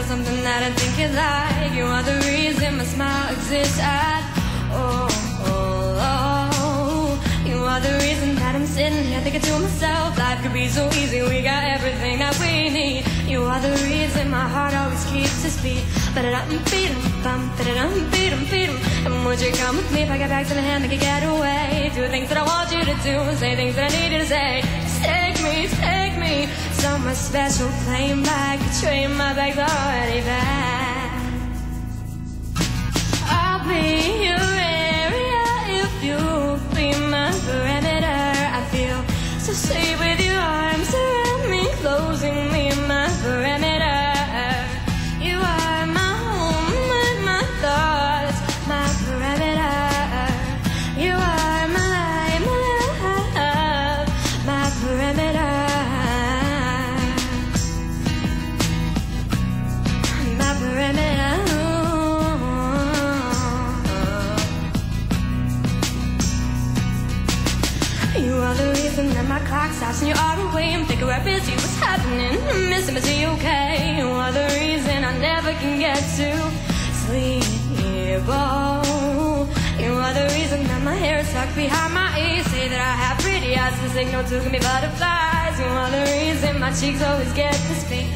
something that I think you like. You are the reason my smile exists at all. You are the reason that I'm sitting here thinking to myself, life could be so easy, we got everything that we need. You are the reason my heart always keeps its beat. And would you come with me if I get back to the hand, make you get away? Do things that I want you to do, say things that I need you to say. Just take me somewhere special, playing back a train, my bag's already back. I'll be your area if you be my perimeter. I feel so safe with your arms around me, closing me in my perimeter. You are my home and my thoughts, my perimeter. You are my life, my love, my perimeter. My perimeter. You are the reason that my clock stops and you are away. I'm thinking we're busy, what's happening? I'm missing, is he okay? You are the reason I never can get to sleep. Oh, you are the reason that my hair is tucked behind my ears. Say that I have pretty eyes, the signal to give me butterflies. You are the reason my cheeks always get this beat.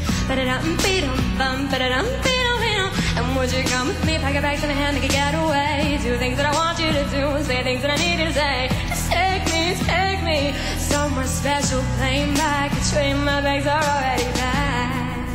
And would you come with me if I get back to the hand, make you get away? Do things that I want you to do, say things that I need you to say. Just take me somewhere special, playing back a train, my bags are already back.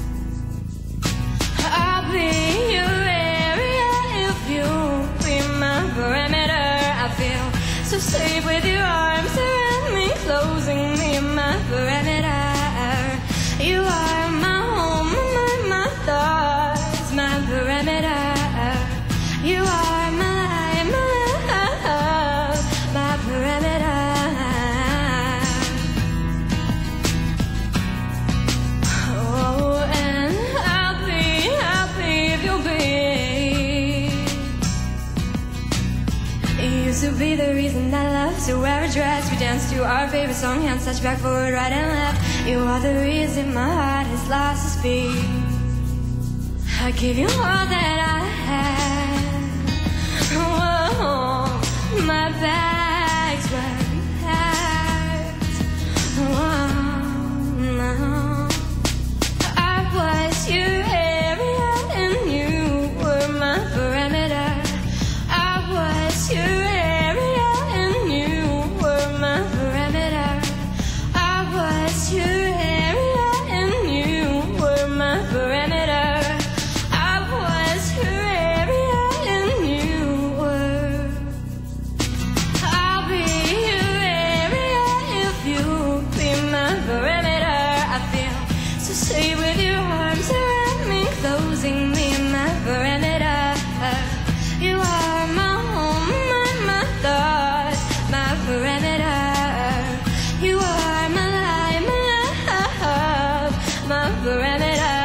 I'll be your area if you be my perimeter. I feel so safe with your arms around me, closing me in my perimeter. You are my home, my thoughts, my perimeter. You are my life, my love, my perimeter. Oh, and I'll be if you'll be. You used to be the reason I love to wear a dress. We dance to our favorite song, hands touch back, forward, right and left. You are the reason my heart has lost its beat. I give you all that I have. Whoa, my bags were packed. Whoa, no. I was your area and you were my perimeter. I was your area and you were my perimeter. I was your area and you were my perimeter. Stay with your arms around me, closing me in my perimeter. You are my home, my thoughts, my perimeter. You are my life, my love, my perimeter.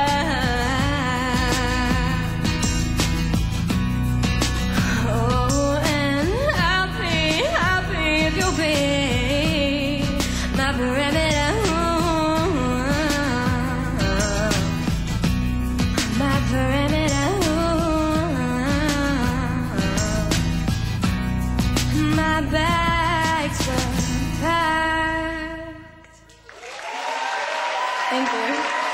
Oh, and I'll be if you'll be my perimeter. My bags were packed. Thank you.